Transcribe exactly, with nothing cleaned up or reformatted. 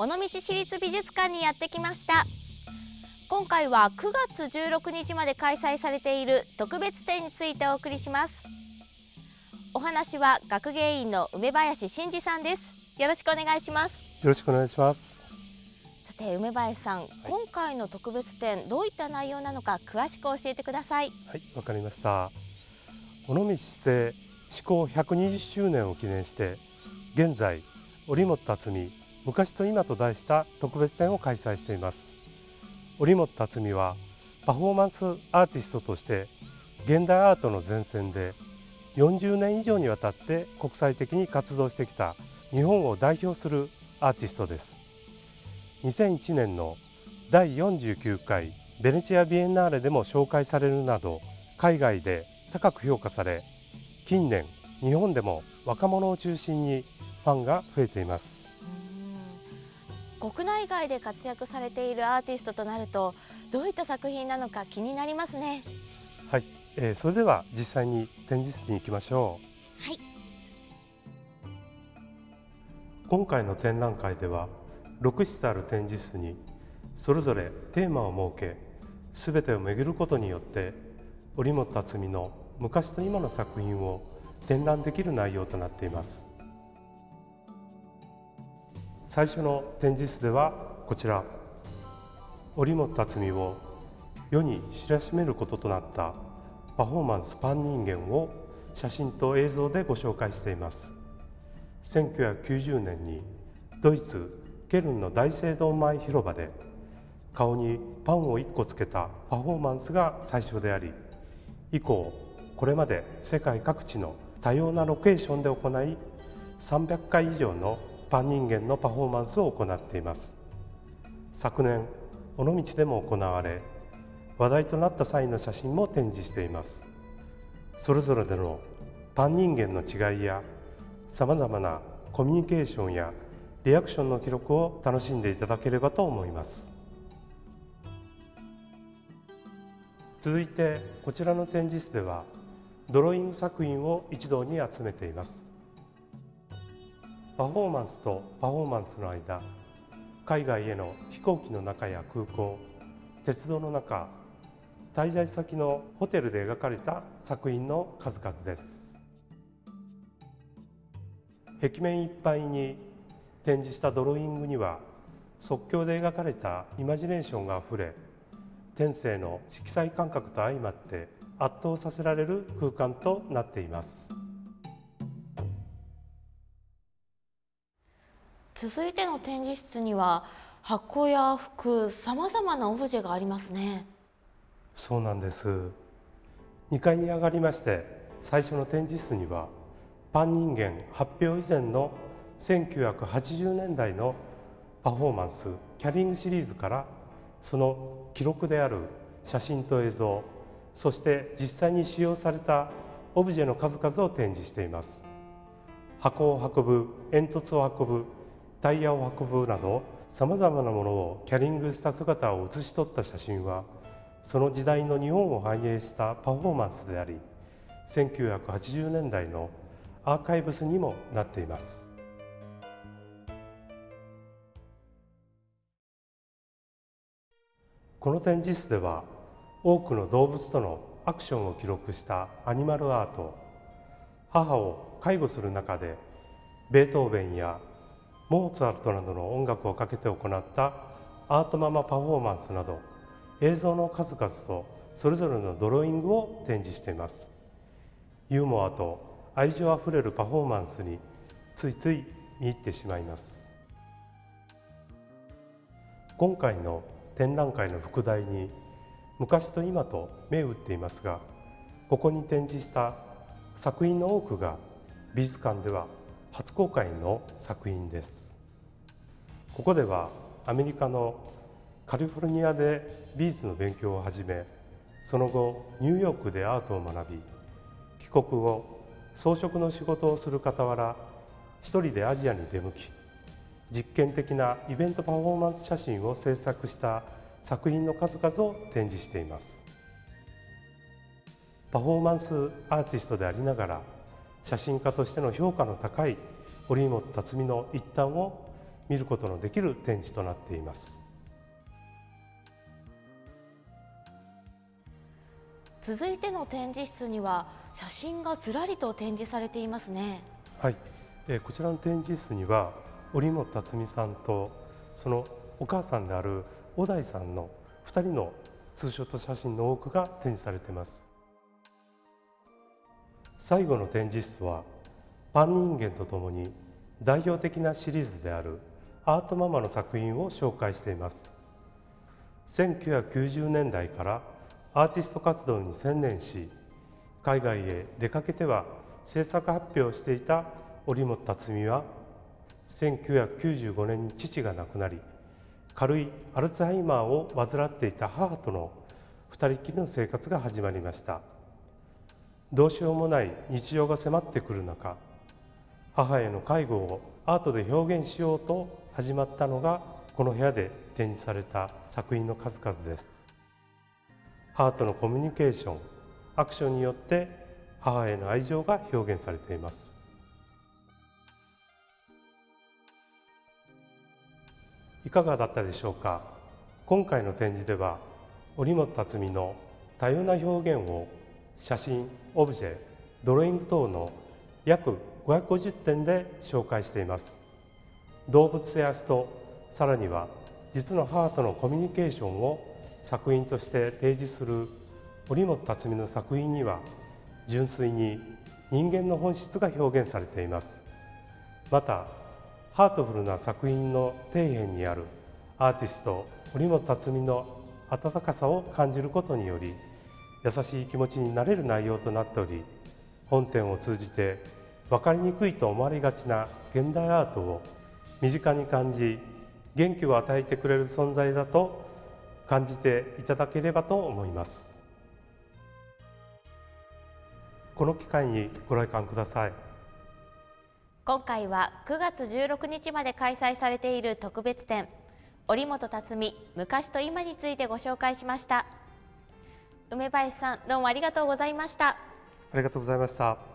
尾道市立美術館にやってきました。今回はくがつじゅうろくにちまで開催されている特別展についてお送りします。お話は学芸員の梅林真嗣さんです。よろしくお願いします。 よろしくお願いします。 さて梅林さん、はい、今回の特別展どういった内容なのか詳しく教えてください。 はい、わかりました。尾道市政施行ひゃくにじゅっしゅうねんを記念して現在織本辰巳昔と今と題した特別展を開催しています。織本辰巳はパフォーマンスアーティストとして現代アートの前線でよんじゅうねん以上にわたって国際的に活動してきた日本を代表するアーティストです。にせんいちねんのだいよんじゅうきゅうかいベネチア・ビエンナーレでも紹介されるなど海外で高く評価され、近年日本でも若者を中心にファンが増えています。 国内外で活躍されているアーティストとなるとどういった作品なのか気になりますね。 はい、えー、それでは実際に展示室に行きましょう。 はい、 今回の展覧会ではろくしつある展示室にそれぞれテーマを設け、すべてを巡ることによって織本辰巳の昔と今の作品を展覧できる内容となっています。最初の展示室ではこちら、織本辰巳を世に知らしめることとなったパフォーマンスパン人間を写真と映像でご紹介しています。せんきゅうひゃくきゅうじゅうねんにドイツケルンの大聖堂前広場で顔にパンをいっこつけたパフォーマンスが最初であり、以降これまで世界各地の多様なロケーションで行いさんびゃっかい以上のパン人間のパフォーマンスを行っています。昨年尾道でも行われ話題となった際の写真も展示しています。それぞれでのパン人間の違いやさまざまなコミュニケーションやリアクションの記録を楽しんでいただければと思います。続いてこちらの展示室ではドローイング作品を一堂に集めています。パフォーマンスとパフォーマンスの間、海外への飛行機の中や空港、鉄道の中、滞在先のホテルで描かれた作品の数々です。壁面いっぱいに展示したドローイングには即興で描かれたイマジネーションがあふれ、天性の色彩感覚と相まって圧倒させられる空間となっています。 続いての展示室には箱や服、さまざまなオブジェがありますね。 そうなんです。にかいに上がりまして最初の展示室にはパン人間発表以前のせんきゅうひゃくはちじゅうねんだいのパフォーマンスキャリングシリーズからその記録である写真と映像、そして実際に使用されたオブジェの数々を展示しています。箱を運ぶ、煙突を運ぶ、タイヤを運ぶなどさまざまなものをキャリングした姿を写し取った写真はその時代の日本を反映したパフォーマンスであり、せんきゅうひゃくはちじゅうねんだいのアーカイブスにもなっています。この展示室では多くの動物とのアクションを記録したアニマルアート、母を介護する中でベートーベンやモーツァルトなどの音楽をかけて行ったアートママパフォーマンスなど映像の数々とそれぞれのドローイングを展示しています。ユーモアと愛情あふれるパフォーマンスについつい見入ってしまいます。今回の展覧会の副題に昔と今と銘打っていますが、ここに展示した作品の多くが美術館では初公開の作品です。ここではアメリカのカリフォルニアで美術の勉強を始め、その後ニューヨークでアートを学び、帰国後装飾の仕事をする傍ら一人でアジアに出向き、実験的なイベントパフォーマンス写真を制作した作品の数々を展示しています。パフォーマンスアーティストでありながら写真家としての評価の高い堀本辰巳の一端を見ることのできる展示となっています。 続いての展示室には写真がずらりと展示されていますね。 はい、えー、こちらの展示室には折本辰巳さんとそのお母さんである小田井さんのふたりのツーショット写真の多くが展示されています。最後の展示室はパン人間とともに代表的なシリーズであるアートママの作品を紹介しています。せんきゅうひゃくきゅうじゅうねんだいからアーティスト活動に専念し、海外へ出かけては制作発表をしていた折本辰巳はせんきゅうひゃくきゅうじゅうごねんに父が亡くなり、軽いアルツハイマーを患っていた母との二人きりの生活が始まりました。どうしようもない日常が迫ってくる中、母への介護をアートで表現しようと始まったのがこの部屋で展示された作品の数々です。母とのコミュニケーション、アクションによって母への愛情が表現されています。いかがだったでしょうか。今回の展示では折本辰巳の多様な表現を写真、オブジェ、ドローイング等の約ごひゃくごじゅってんで紹介しています。動物や人、さらには実の母とのコミュニケーションを作品として提示する折本辰巳の作品には、純粋に人間の本質が表現されています。またハートフルな作品の底辺にあるアーティスト折本辰巳の温かさを感じることにより、優しい気持ちになれる内容となっており、本展を通じて分かりにくいと思われがちな現代アートを身近に感じ、元気を与えてくれる存在だと感じていただければと思います。この機会にご来館ください。 今回はくがつじゅうろくにちまで開催されている特別展折本辰巳昔と今についてご紹介しました。梅林さん、どうもありがとうございました。 ありがとうございました。